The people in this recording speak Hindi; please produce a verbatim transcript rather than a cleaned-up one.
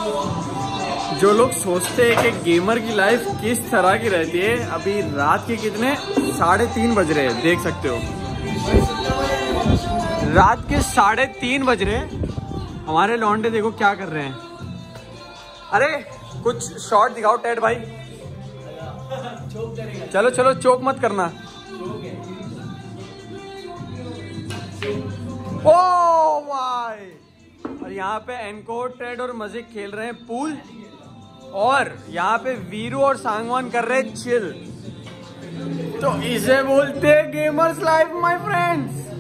जो लोग सोचते हैं कि गेमर की लाइफ किस तरह की रहती है, अभी रात के कितने साढ़े तीन बज रहे हैं, देख सकते हो रात के साढ़े तीन बज रहे हैं। हमारे लौंडे देखो क्या कर रहे हैं। अरे कुछ शॉट दिखाओ टेड भाई। चलो चलो चोक मत करना। ओ भाई, और यहाँ पे एनकोर टेड और मजिक खेल रहे हैं पूल, और यहाँ पे वीरू और सांगवान कर रहे हैं चिल। तो इसे बोलते हैं गेमर्स लाइफ माय फ्रेंड्स।